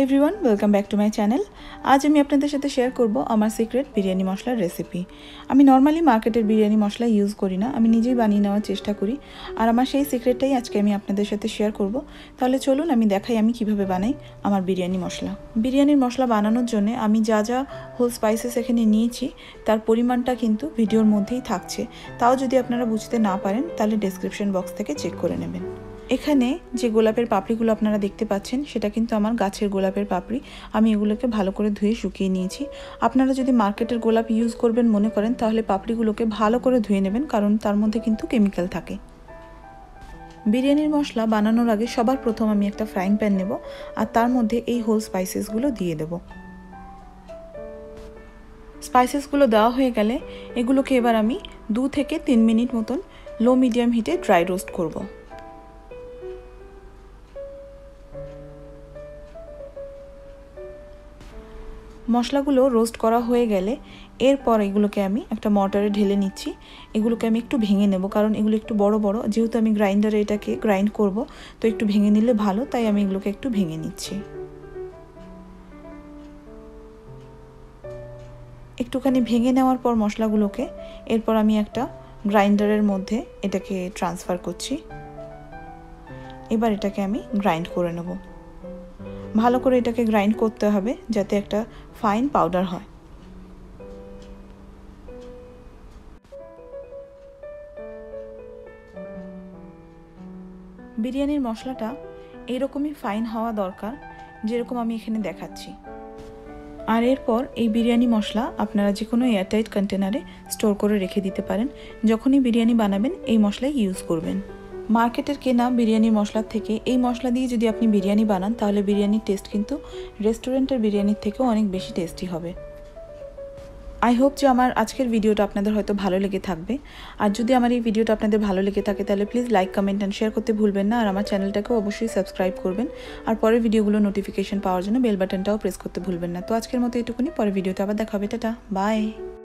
Everyone welcome back to my channel. आज আমি আপনাদের সাথে শেয়ার করব আমার সিক্রেট বিরিয়ানি মশলার রেসিপি। আমি নরমালি মার্কেটের বিরিয়ানি মশলা ইউজ করি না, আমি নিজেই বানিয়ে নেওয়ার চেষ্টা করি। আর আমার সেই সিক্রেটটাই আজকে আমি আপনাদের সাথে শেয়ার করব। তাহলে চলুন আমি দেখাই আমি কিভাবে বানাই আমার বিরিয়ানি মশলা। বিরিয়ানির মশলা বানানোর জন্য আমি যা যা হোল স্পাইসেস এখানে নিয়েছি তার পরিমাণটা কিন্তু ভিডিওর মধ্যেই থাকছে। তাও যদি আপনারা বুঝতে না পারেন তাহলে ডেসক্রিপশন বক্স থেকে চেক করে নেবেন। এখানে যে গোলাপের পাপড়িগুলো আপনারা দেখতে পাচ্ছেন সেটা কিন্তু আমার গাছের গোলাপের পাপড়ি। আমি এগুলোকে ভালো করে ধুয়ে শুকিয়ে নিয়েছি। আপনারা যদি মার্কেটের গোলাপ ইউজ করবেন মনে করেন তাহলে পাপড়িগুলোকে ভালো করে ধুয়ে নেবেন, কারণ তার মধ্যে কিন্তু কেমিক্যাল থাকে। বিরিয়ানির মশলা বানানোর আগে সবার প্রথম আমি একটা ফ্রাইং প্যান নেব আর তার মধ্যে এই হোল স্পাইসেসগুলো দিয়ে দেব। স্পাইসেসগুলো দেওয়া হয়ে গেলে এগুলোকে এবার আমি 2 থেকে 3 মিনিট মতন লো মিডিয়াম হিটে ড্রাই রোস্ট করব। মশলাগুলো রোস্ট করা হয়ে গেলে এরপর এগুলোকে আমি একটা মর্টারে ঢেলে নিচ্ছি। এগুলোকে আমি একটু ভেঙে নেব, কারণ এগুলো একটু বড় বড়, যেহেতু আমি গ্রাইন্ডারে এটাকে গ্রাইন্ড করব তো একটু ভেঙে নিলে ভালো, তাই আমি এগুলোকে একটু ভেঙে নিচ্ছি। একটুখানি ভেঙে নেওয়ার পর মশলাগুলোকে এরপর আমি একটা গ্রাইন্ডারের মধ্যে এটাকে ট্রান্সফার করছি। এবার এটাকে আমি গ্রাইন্ড করে নেব। ভালো করে এটাকে গ্রাইন্ড করতে হবে যাতে একটা ফাইন পাউডার হয়। বিরিয়ানির মশলাটা এইরকমই ফাইন হওয়া দরকার, যেরকম আমি এখানে দেখাচ্ছি। আর এরপর এই বিরিয়ানি মশলা আপনারা যে কোনো এয়ারটাইট কন্টেনারে স্টোর করে রেখে দিতে পারেন। যখনই বিরিয়ানি বানাবেন এই মশলাই ইউজ করবেন। মার্কেটের কেনা বিরিয়ানির মশলার থেকে এই মশলা দিয়ে যদি আপনি বিরিয়ানি বানান তাহলে বিরিয়ানির টেস্ট কিন্তু রেস্টুরেন্টের বিরিয়ানির থেকেও অনেক বেশি টেস্টি হবে। আই হোপ যে আমার আজকের ভিডিওটা আপনাদের হয়তো ভালো লেগে থাকবে। আর যদি আমার এই ভিডিওটা আপনাদের ভালো লেগে থাকে তাহলে please like, comment and share করতে ভুলবেন না। আর আমার চ্যানেলটাকেও অবশ্যই সাবস্ক্রাইব করবেন। আর পরের ভিডিওগুলো নোটিফিকেশন পাওয়ার জন্য বেল বাটনটাও প্রেস করতে ভুলবেন না। তো আজকের মতো এটুকুনি, পরের ভিডিওতে আবার দেখা হবে। Tata, by.